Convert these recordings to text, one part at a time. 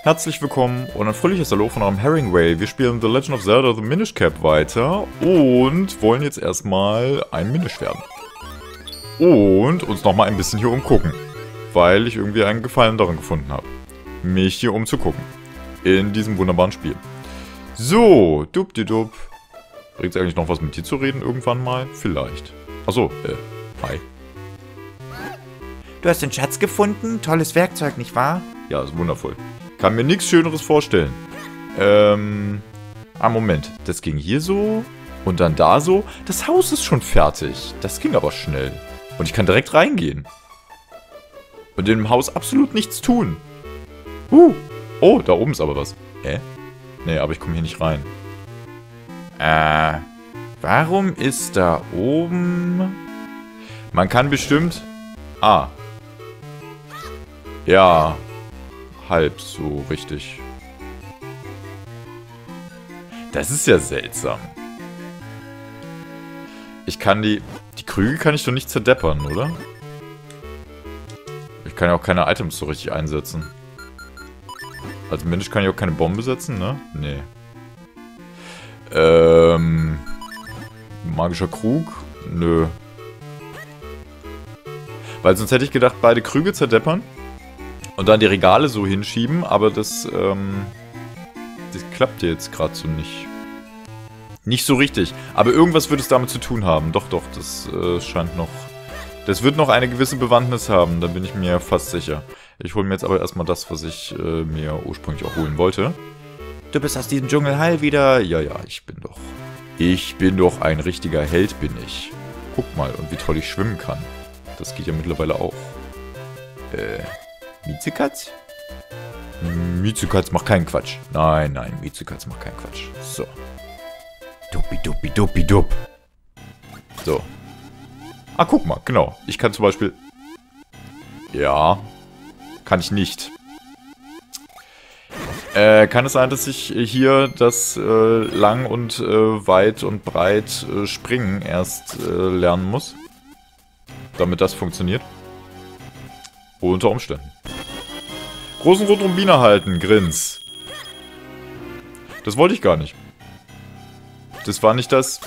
Herzlich willkommen und ein fröhliches Hallo von eurem Herringway. Wir spielen The Legend of Zelda The Minish Cap weiter und wollen jetzt erstmal ein Minish werden. Und uns nochmal ein bisschen hier umgucken, weil ich irgendwie einen Gefallen daran gefunden habe, mich hier umzugucken in diesem wunderbaren Spiel. So, dubdidup. Bringt es eigentlich noch was mit dir zu reden irgendwann mal? Vielleicht. Achso, hi. Du hast den Schatz gefunden? Tolles Werkzeug, nicht wahr? Ja, ist wundervoll. Kann mir nichts Schöneres vorstellen. Moment. Das ging hier so und dann da so. Das Haus ist schon fertig. Das ging aber schnell. Und ich kann direkt reingehen. Und in dem Haus absolut nichts tun. Oh, da oben ist aber was. Nee, aber ich komme hier nicht rein. Warum ist da oben... Man kann bestimmt... Ja... Halb so richtig. Das ist ja seltsam. Ich kann die Krüge kann ich doch nicht zerdeppern, oder? Ich kann ja auch keine Items so richtig einsetzen. Als Mensch kann ich auch keine Bombe setzen, ne? Nee. Magischer Krug? Nö. Weil sonst hätte ich gedacht, beide Krüge zerdeppern. Und dann die Regale so hinschieben, aber das klappt jetzt gerade so nicht. Nicht so richtig. Aber irgendwas wird es damit zu tun haben. Doch, das scheint noch... Das wird noch eine gewisse Bewandtnis haben, da bin ich mir fast sicher. Ich hole mir jetzt aber erstmal das, was ich mir ursprünglich auch holen wollte. Du bist aus diesem Dschungel heil wieder. Ja, ich bin doch... Ich bin doch ein richtiger Held, bin ich. Guck mal, und wie toll ich schwimmen kann. Das geht ja mittlerweile auch. Mizekatz? Mizekatz macht keinen Quatsch. Nein, Mizekatz macht keinen Quatsch. So. Duppi. So. Guck mal, genau. Ich kann zum Beispiel... Ja. Kann ich nicht. Kann es sein, dass ich hier das lang und weit und breit Springen erst lernen muss? Damit das funktioniert? Unter Umständen. Großen Rotrumbiner halten, Grins. Das wollte ich gar nicht. Das war nicht das...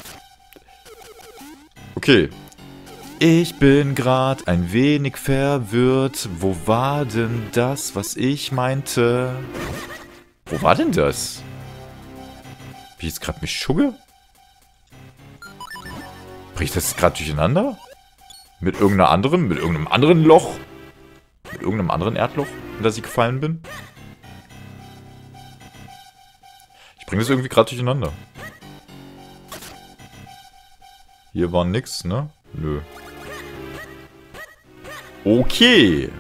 Okay. Ich bin gerade ein wenig verwirrt. Wo war denn das, was ich meinte? Wo war denn das? Wie ich jetzt gerade mich schugge? Bring ich das gerade durcheinander? Mit irgendeinem anderen Loch? Mit irgendeinem anderen Erdloch, in das ich gefallen bin? Ich bringe das irgendwie gerade durcheinander. Hier war nix, ne? Nö. Okay.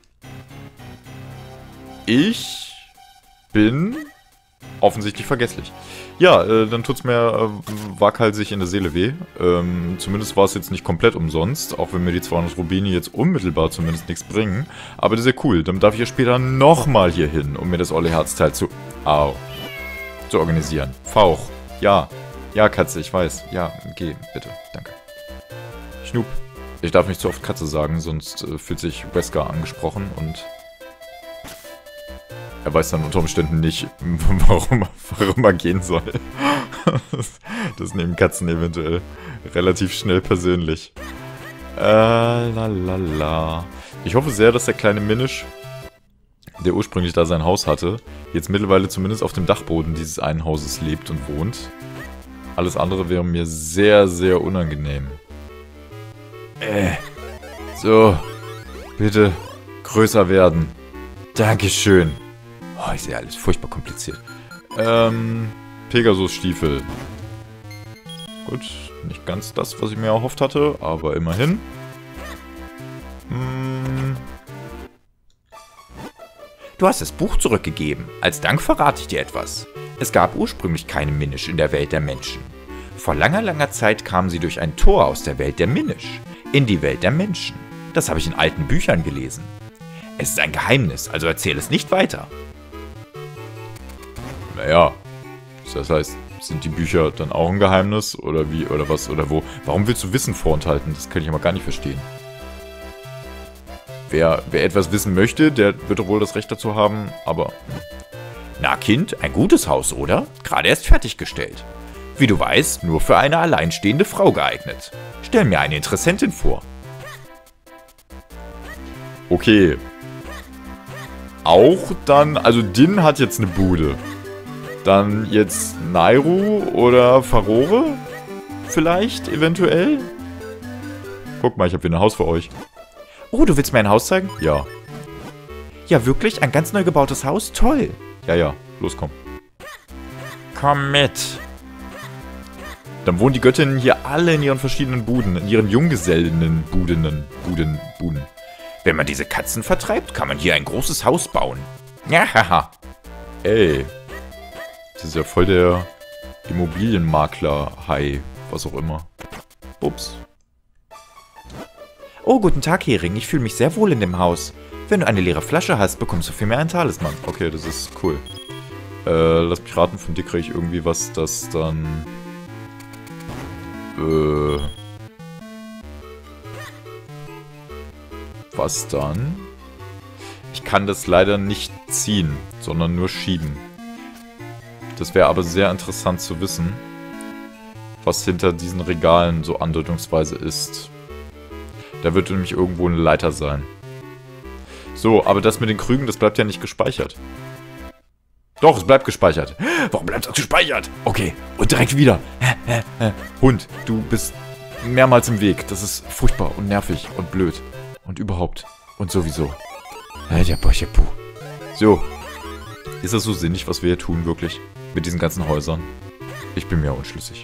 Ich bin offensichtlich vergesslich. Ja, dann tut's mir waghalsig in der Seele weh. Zumindest war es jetzt nicht komplett umsonst, auch wenn mir die 200 Rubini jetzt unmittelbar zumindest nichts bringen. Aber das ist ja cool, dann darf ich ja später nochmal hier hin, um mir das olle Herzteil zu organisieren. Fauch. Ja, Katze, ich weiß. Ja, geh, bitte, danke. Schnup. Ich darf nicht zu oft Katze sagen, sonst fühlt sich Wesker angesprochen und... Er weiß dann unter Umständen nicht, warum er gehen soll. Das nehmen Katzen eventuell relativ schnell persönlich. Lalala. Ich hoffe sehr, dass der kleine Minish, der ursprünglich da sein Haus hatte, jetzt mittlerweile zumindest auf dem Dachboden dieses einen Hauses lebt und wohnt. Alles andere wäre mir sehr, sehr unangenehm. So. Bitte größer werden. Dankeschön. Oh, ich sehe alles furchtbar kompliziert. Pegasus-Stiefel. Gut, nicht ganz das, was ich mir erhofft hatte, aber immerhin. Du hast das Buch zurückgegeben. Als Dank verrate ich dir etwas. Es gab ursprünglich keine Minish in der Welt der Menschen. Vor langer Zeit kamen sie durch ein Tor aus der Welt der Minish in die Welt der Menschen. Das habe ich in alten Büchern gelesen. Es ist ein Geheimnis, also erzähl es nicht weiter. Naja, das heißt, sind die Bücher dann auch ein Geheimnis? Oder wie, oder was, oder wo? Warum willst du Wissen vorenthalten? Das kann ich aber gar nicht verstehen. Wer etwas wissen möchte, der wird doch wohl das Recht dazu haben, aber Na Kind, ein gutes Haus, oder? Gerade erst fertiggestellt. Wie du weißt, nur für eine alleinstehende Frau geeignet. Stell mir eine Interessentin vor. Okay. Auch dann, also Din hat jetzt eine Bude. Dann jetzt Nayru oder Farore? Vielleicht, eventuell? Guck mal, ich habe wieder ein Haus für euch. Oh, du willst mir ein Haus zeigen? Ja. Ja, wirklich? Ein ganz neu gebautes Haus? Toll. Ja, los, komm. Komm mit. Dann wohnen die Göttinnen hier alle in ihren verschiedenen Buden, in ihren Junggesellen-Buden. Wenn man diese Katzen vertreibt, kann man hier ein großes Haus bauen. Ja, haha. Ey. Das ist ja voll der Immobilienmakler-Hai, was auch immer. Ups. Oh, guten Tag, Hering. Ich fühle mich sehr wohl in dem Haus. Wenn du eine leere Flasche hast, bekommst du für mehr einen Talisman. Okay, das ist cool. Lass mich raten, von dir kriege ich irgendwie was, das dann... Was dann? Ich kann das leider nicht ziehen, sondern nur schieben. Das wäre aber sehr interessant zu wissen, was hinter diesen Regalen so andeutungsweise ist. Da wird nämlich irgendwo eine Leiter sein. So, aber das mit den Krügen, das bleibt ja nicht gespeichert. Doch, es bleibt gespeichert. Warum bleibt das gespeichert? Okay, und direkt wieder. Hund, du bist mehrmals im Weg. Das ist furchtbar und nervig und blöd. Und überhaupt. Und sowieso. So. Ist das so sinnig, was wir hier tun, wirklich? Mit diesen ganzen Häusern? Ich bin mir unschlüssig.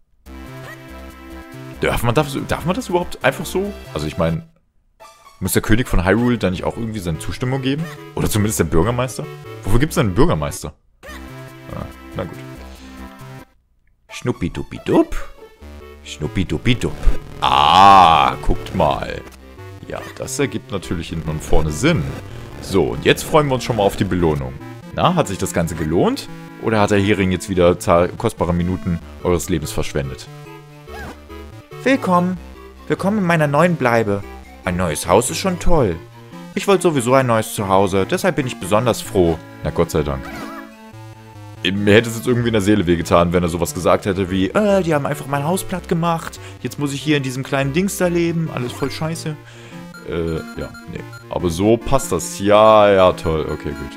Darf man das überhaupt einfach so? Also ich meine, muss der König von Hyrule da nicht auch irgendwie seine Zustimmung geben? Oder zumindest der Bürgermeister? Wofür gibt es denn einen Bürgermeister? Ah, na gut. Schnuppi-duppi-dupp. Schnuppi-duppi-dupp. Ah, guckt mal. Ja, das ergibt natürlich hinten und vorne Sinn. So, und jetzt freuen wir uns schon mal auf die Belohnung. Na, hat sich das Ganze gelohnt? Oder hat der Hering jetzt wieder kostbare Minuten eures Lebens verschwendet? Willkommen. Willkommen in meiner neuen Bleibe. Ein neues Haus ist schon toll. Ich wollte sowieso ein neues Zuhause, deshalb bin ich besonders froh. Na Gott sei Dank. Mir hätte es jetzt irgendwie in der Seele wehgetan, wenn er sowas gesagt hätte wie, die haben einfach mein Haus platt gemacht. Jetzt muss ich hier in diesem kleinen Dings da leben. Alles voll scheiße. Ja, nee. Aber so passt das. Ja, toll. Okay, gut.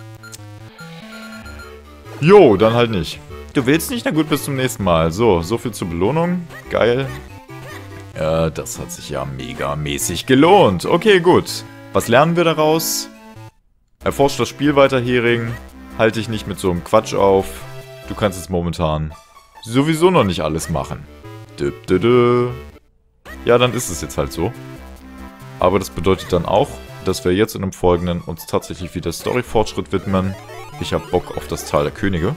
Jo, dann halt nicht. Du willst nicht? Na gut, bis zum nächsten Mal. So viel zur Belohnung. Geil. Das hat sich ja megamäßig gelohnt. Okay, gut. Was lernen wir daraus? Erforscht das Spiel weiter, Hering. Halt dich nicht mit so einem Quatsch auf. Du kannst jetzt momentan sowieso noch nicht alles machen. Ja, dann ist es jetzt halt so. Aber das bedeutet dann auch, dass wir jetzt in dem Folgenden uns tatsächlich wieder Story-Fortschritt widmen. Ich habe Bock auf das Tal der Könige.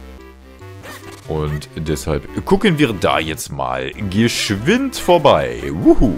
Und deshalb gucken wir da jetzt mal geschwind vorbei. Wuhu.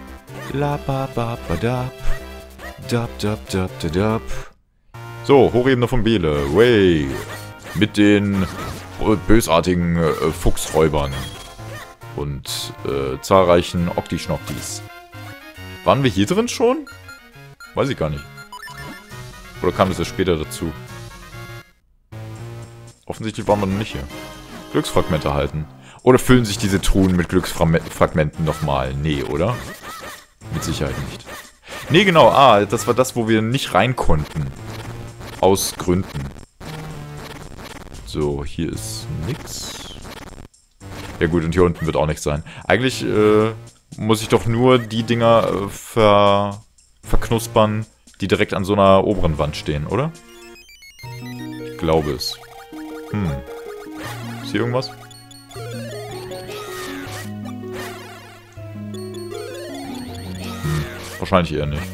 So, Hochebene von Bele. Way. Mit den bösartigen Fuchsräubern. Und zahlreichen Okti-Schnocktis. Waren wir hier drin schon? Weiß ich gar nicht. Oder kam das erst später dazu? Offensichtlich waren wir noch nicht hier. Glücksfragmente halten. Oder füllen sich diese Truhen mit Glücksfragmenten nochmal? Nee, oder? Mit Sicherheit nicht. Nee, genau. Ah, das war das, wo wir nicht rein konnten. Aus Gründen. So, hier ist nix. Ja gut, und hier unten wird auch nichts sein. Eigentlich muss ich doch nur die Dinger verknuspern, die direkt an so einer oberen Wand stehen, oder? Ich glaube es. Ist hier irgendwas? Wahrscheinlich eher nicht.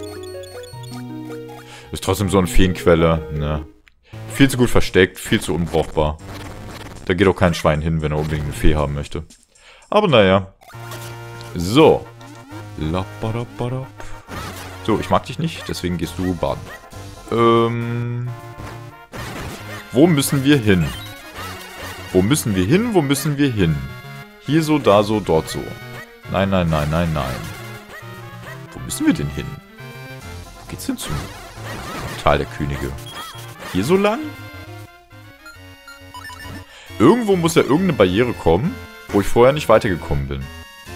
Ist trotzdem so eine Feenquelle, ne? Viel zu gut versteckt, viel zu unbrauchbar. Da geht auch kein Schwein hin, wenn er unbedingt eine Fee haben möchte. Aber naja. So. So, ich mag dich nicht, deswegen gehst du baden. Wo müssen wir hin? Wo müssen wir hin? Wo müssen wir hin? Hier so, da so, dort so. Nein, nein, nein, nein, nein. Wo müssen wir denn hin? Wo geht's denn zu? Tal der Könige. Hier so lang? Irgendwo muss ja irgendeine Barriere kommen, wo ich vorher nicht weitergekommen bin.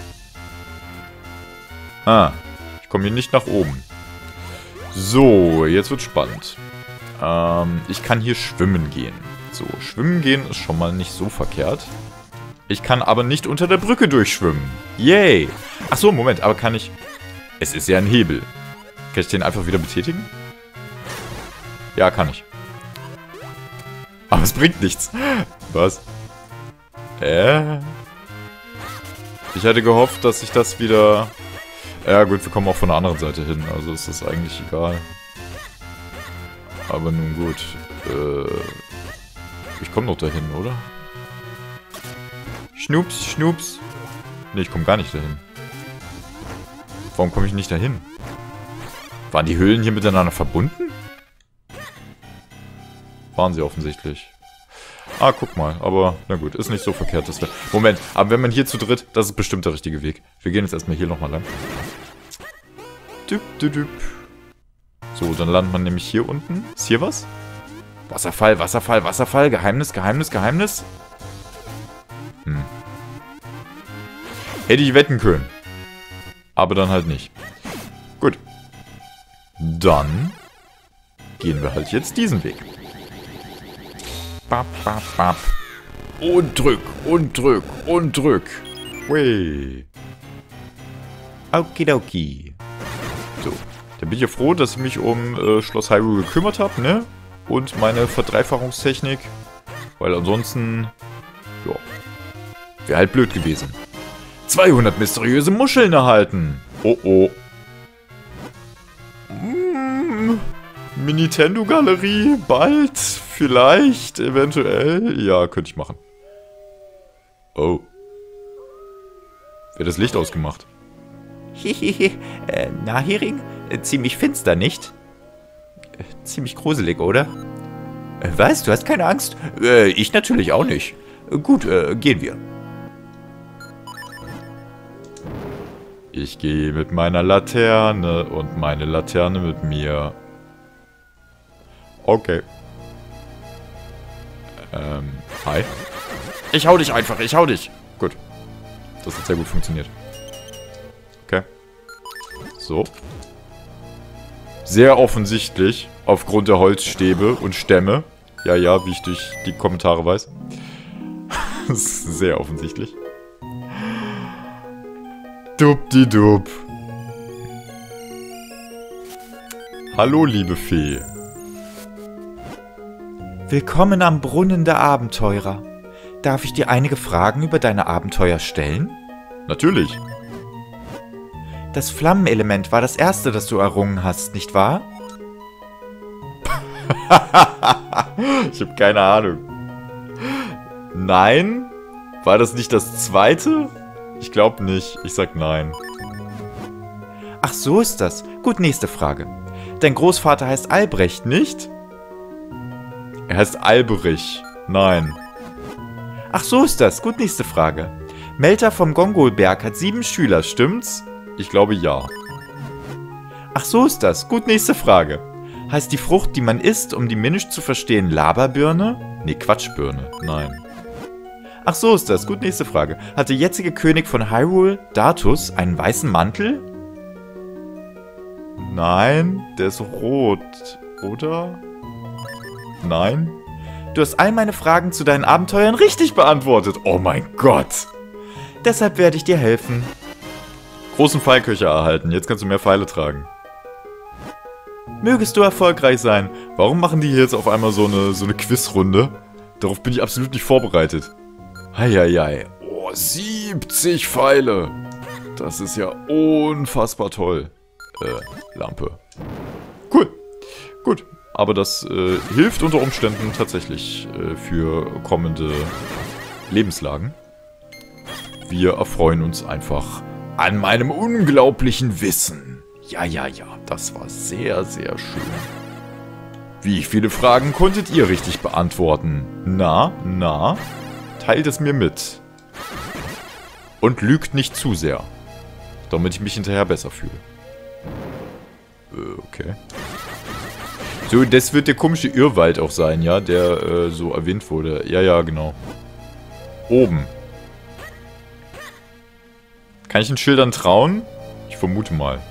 Ah, ich komme hier nicht nach oben. So, jetzt wird spannend. Ich kann hier schwimmen gehen. So, schwimmen gehen ist schon mal nicht so verkehrt. Ich kann aber nicht unter der Brücke durchschwimmen. Yay! Achso, Moment, aber kann ich... Es ist ja ein Hebel. Kann ich den einfach wieder betätigen? Ja, kann ich. Aber es bringt nichts. Was? Ich hätte gehofft, dass ich das wieder... Ja gut, wir kommen auch von der anderen Seite hin. Also ist das eigentlich egal. Aber nun gut. Ich komme doch dahin, oder? Schnups, schnups. Nee, ich komme gar nicht dahin. Warum komme ich nicht dahin? Waren die Höhlen hier miteinander verbunden? Waren sie offensichtlich. Ah, guck mal. Aber, na gut, ist nicht so verkehrt, dass wir... Moment, aber wenn man hier zu dritt, das ist bestimmt der richtige Weg. Wir gehen jetzt erstmal hier nochmal lang. Düp, düp, düp. So, dann landet man nämlich hier unten. Ist hier was? Wasserfall, Wasserfall, Wasserfall. Geheimnis, Geheimnis, Geheimnis. Hätte ich wetten können. Aber dann halt nicht. Gut. Dann gehen wir halt jetzt diesen Weg. Bap, bap, bap. Und drück, und drück, und drück. Wey. Okidoki. So. Dann bin ich ja froh, dass ich mich um Schloss Hyrule gekümmert habe, ne? Und meine Verdreifachungstechnik. Weil ansonsten... Ja. Wäre halt blöd gewesen. 200 mysteriöse Muscheln erhalten. Oh oh. Nintendo-Galerie, bald, vielleicht, eventuell. Ja, könnte ich machen. Oh. Wer hat das Licht ausgemacht? Hihihi, na Hering? Ziemlich finster, nicht? Ziemlich gruselig, oder? Was? Du hast keine Angst? Ich natürlich auch nicht. Gut, gehen wir. Ich gehe mit meiner Laterne und meine Laterne mit mir. Okay. Hi. Ich hau dich einfach, ich hau dich. Gut. Das hat sehr gut funktioniert. Okay. So. Sehr offensichtlich, aufgrund der Holzstäbe und Stämme. Ja, ja, wie ich durch die Kommentare weiß. Das ist sehr offensichtlich. Dubdidub. Hallo, liebe Fee. Willkommen am Brunnen der Abenteurer. Darf ich dir einige Fragen über deine Abenteuer stellen? Natürlich. Das Flammenelement war das erste, das du errungen hast, nicht wahr? Ich habe keine Ahnung. Nein? War das nicht das zweite? Ich glaube nicht. Ich sag nein. Ach, so ist das. Gut, nächste Frage. Dein Großvater heißt Albrecht, nicht? Er heißt Alberich. Nein. Ach, so ist das. Gut, nächste Frage. Melter vom Gongolberg hat 7 Schüler, stimmt's? Ich glaube ja. Ach, so ist das. Gut, nächste Frage. Heißt die Frucht, die man isst, um die Minish zu verstehen, Laberbirne? Nee, Quatschbirne. Nein. Ach, so ist das. Gut, nächste Frage. Hat der jetzige König von Hyrule, Dartus, einen weißen Mantel? Nein, der ist rot, oder? Nein? Du hast all meine Fragen zu deinen Abenteuern richtig beantwortet. Oh mein Gott. Deshalb werde ich dir helfen. Großen Pfeilköcher erhalten. Jetzt kannst du mehr Pfeile tragen. Mögest du erfolgreich sein. Warum machen die hier jetzt auf einmal so eine Quizrunde? Darauf bin ich absolut nicht vorbereitet. Heieiei. Oh, 70 Pfeile. Das ist ja unfassbar toll. Lampe. Cool. Gut. Aber das hilft unter Umständen tatsächlich für kommende Lebenslagen. Wir erfreuen uns einfach an meinem unglaublichen Wissen. Ja, ja, ja. Das war sehr, sehr schön. Wie viele Fragen konntet ihr richtig beantworten? Na, na? Teilt es mir mit. Und lügt nicht zu sehr. Damit ich mich hinterher besser fühle. Okay. So, das wird der komische Irrwald auch sein, ja? Der so erwähnt wurde. Ja, ja, genau. Oben. Kann ich den Schildern trauen? Ich vermute mal.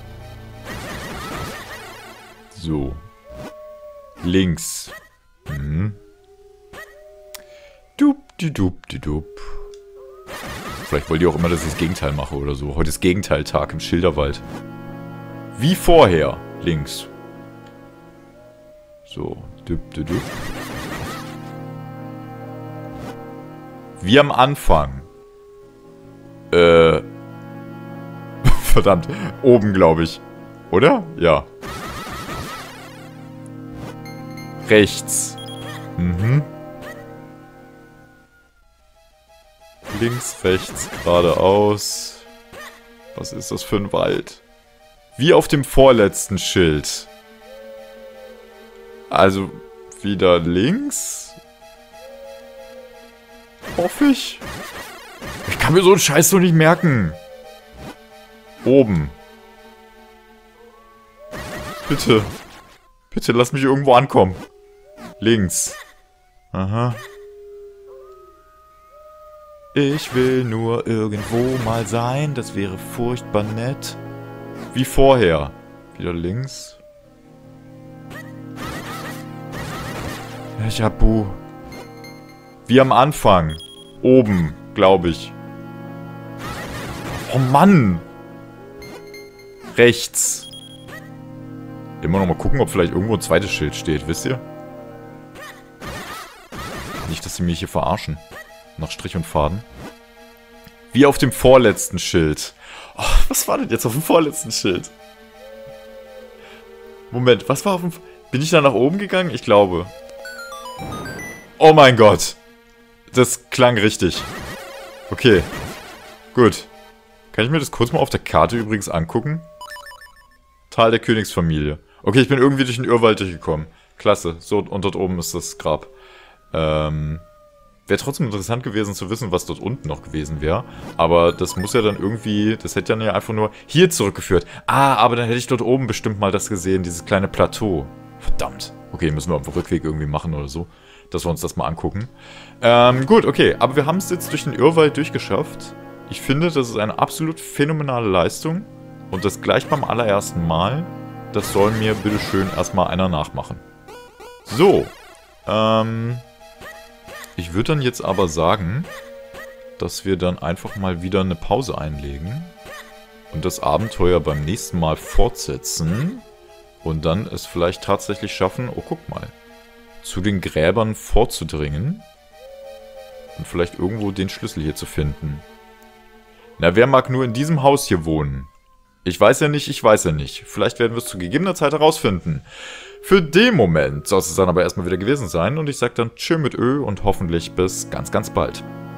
So. Links. Mhm. Dup. Vielleicht wollt ihr auch immer, dass ich das Gegenteil mache oder so. Heute ist Gegenteiltag im Schilderwald. Wie vorher. Links. So. Dup. Wie am Anfang. Verdammt. Oben, glaube ich. Oder? Ja. Rechts. Mhm. Links, rechts, geradeaus. Was ist das für ein Wald? Wie auf dem vorletzten Schild. Also, wieder links? Hoffe ich. Ich kann mir so einen Scheiß doch nicht merken. Oben. Bitte. Bitte, lass mich irgendwo ankommen. Links. Aha. Ich will nur irgendwo mal sein. Das wäre furchtbar nett. Wie vorher. Wieder links. Ich hab Bu. Wie am Anfang. Oben, glaube ich. Oh Mann. Rechts. Immer noch mal gucken, ob vielleicht irgendwo ein zweites Schild steht, wisst ihr? Nicht, dass sie mich hier verarschen. Nach Strich und Faden. Wie auf dem vorletzten Schild. Oh, was war denn jetzt auf dem vorletzten Schild? Moment, was war auf dem... Bin ich da nach oben gegangen? Ich glaube. Oh mein Gott. Das klang richtig. Okay. Gut. Kann ich mir das kurz mal auf der Karte übrigens angucken? Tal der Königsfamilie. Okay, ich bin irgendwie durch den Irrwald durchgekommen. Klasse. So, und dort oben ist das Grab. Wäre trotzdem interessant gewesen zu wissen, was dort unten noch gewesen wäre. Aber das muss ja dann irgendwie... Das hätte dann ja einfach nur hier zurückgeführt. Ah, aber dann hätte ich dort oben bestimmt mal das gesehen. Dieses kleine Plateau. Verdammt. Okay, müssen wir auf dem Rückweg irgendwie machen oder so. Dass wir uns das mal angucken. Gut, okay. Aber wir haben es jetzt durch den Irrwald durchgeschafft. Ich finde, das ist eine absolut phänomenale Leistung. Und das gleich beim allerersten Mal. Das soll mir bitteschön erstmal einer nachmachen. So. Ich würde dann jetzt aber sagen, dass wir dann einfach mal wieder eine Pause einlegen. Und das Abenteuer beim nächsten Mal fortsetzen. Und dann es vielleicht tatsächlich schaffen, oh guck mal, zu den Gräbern vorzudringen. Und vielleicht irgendwo den Schlüssel hier zu finden. Na, wer mag nur in diesem Haus hier wohnen? Ich weiß ja nicht. Vielleicht werden wir es zu gegebener Zeit herausfinden. Für den Moment soll es dann aber erstmal wieder gewesen sein. Und ich sage dann Tschö mit Ö und hoffentlich bis ganz, ganz bald.